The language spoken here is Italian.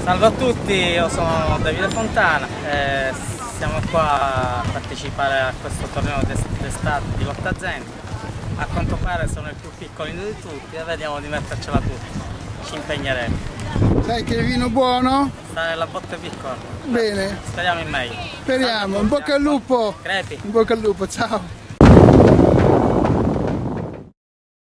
Salve a tutti, io sono Davide Fontana, siamo qua a partecipare a questo torneo d'estate di lotta zen. A quanto pare sono il più piccolino di tutti e vediamo di mettercela tutti, ci impegneremo. Sai che il vino buono? Sta nella botte piccola. Bene. Speriamo in meglio. Speriamo, in bocca al lupo! Crepi. In bocca al lupo, ciao!